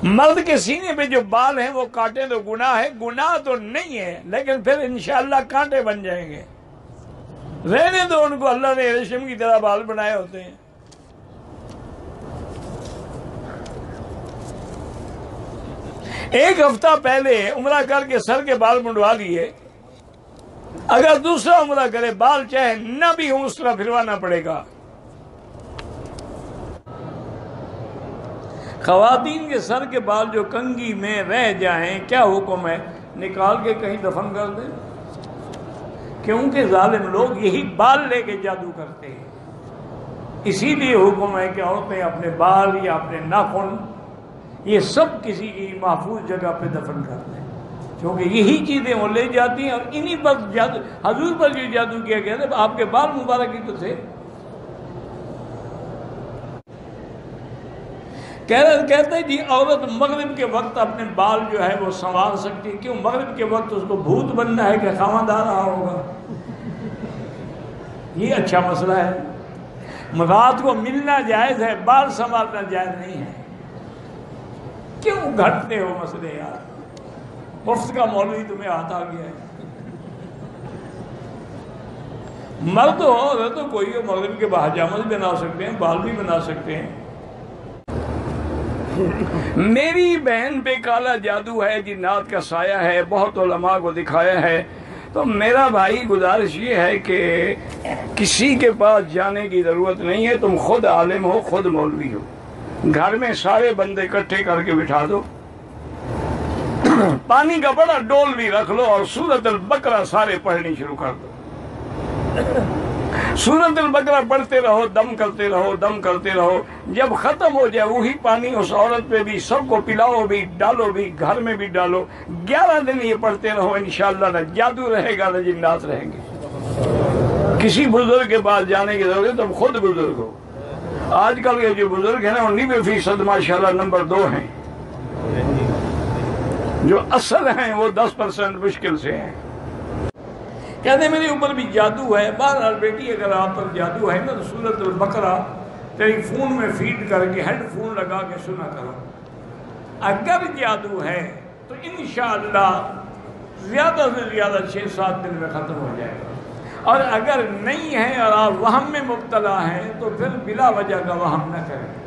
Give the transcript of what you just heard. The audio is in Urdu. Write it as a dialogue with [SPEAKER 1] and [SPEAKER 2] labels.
[SPEAKER 1] مرد کے سینے پہ جو بال ہیں وہ کاٹے تو گناہ ہے، گناہ تو نہیں ہے، لیکن پھر انشاءاللہ کانٹے بن جائیں گے۔ رہنے دو ان کو، اللہ نے ریشم کی طرح بال بنائے ہوتے ہیں۔ ایک ہفتہ پہلے عمرہ کر کے سر کے بال منڈوا لیے، اگر دوسرا عمرہ کرے بال چاہے نہ بھی ہوں اس طرح پھروانا پڑے گا۔ خواتین کے سر کے بال جو کنگھی میں رہ جائیں کیا حکم ہے؟ نکال کے کہیں دفن کر دیں، کیونکہ ظالم لوگ یہی بال لے کے جادو کرتے ہیں۔ اسی لیے حکم ہے کہ عورتیں اپنے بال یا اپنے ناخن یہ سب کسی کی محفوظ جگہ پہ دفن کر دیں، کیونکہ یہی چیزیں وہ لے جاتی ہیں۔ اور انہی پر جادو، حضور پر جو جادو کیا گیا تھا، آپ کے بال مبارک ہی تو تھے۔ کہتے ہیں جی عورت مغرب کے وقت اپنے بال جو ہے وہ سنوار سکتی ہے، کیوں؟ مغرب کے وقت اس کو بھوت بننا ہے کہ خاوند آ رہا ہوگا؟ یہ اچھا مسئلہ ہے۔ رات کو ملنا جائز ہے، بال سنوارنا جائز نہیں ہے۔ کیوں گھٹتے ہو مسئلے یار؟ مفت کا مولوی تمہیں ہاتھ آ گیا ہے۔ مرد ہو عورت ہو کوئی ہو، مغرب کے پاجامہ بھی بنا سکتے ہیں، بال بھی بنا سکتے ہیں۔ میری بہن پہ کالا جادو ہے، جنات کا سایہ ہے، بہت علماء کو دکھایا ہے۔ تو میرا بھائی گزارش یہ ہے کہ کسی کے پاس جانے کی ضرورت نہیں ہے، تم خود عالم ہو، خود مولوی ہو، گھر میں سارے بندے اکٹھے کر کے بٹھا دو، پانی کا بڑا ڈول بھی رکھ لو اور سورۃ البقرہ سارے پڑھنی شروع کر دو۔ سورۃ البقرہ پڑھتے رہو، دم کرتے رہو، دم کرتے رہو، جب ختم ہو جائے وہی پانی اس عورت پہ بھی، سب کو پلاؤ بھی، ڈالو بھی، گھر میں بھی ڈالو۔ 11 دن یہ پڑھتے رہو، انشاءاللہ نہ جادو رہے گا نہ جنات رہیں گے۔ کسی بزرگ کے پاس جانے کی ضرورت ہے، تم خود بزرگ ہو۔ آج کل کے جو بزرگ ہیں نا 90% ماشاءاللہ نمبر 2 ہیں، جو اصل ہیں وہ 10% مشکل سے ہیں۔ کہتے ہیں میرے اوپر بھی جادو ہے۔ بہرحال بیٹی اگر آپ پر جادو ہے نا تو سورۃ البقرہ ٹیلی فون میں فیڈ کر کے ہیڈ فون لگا کے سنا کرو۔ اگر جادو ہے تو انشاءاللہ زیادہ سے زیادہ 6-7 دن میں ختم ہو جائے گا، اور اگر نہیں ہے اور آپ وہم میں مبتلا ہیں تو پھر بلا وجہ کا وہم نہ کریں۔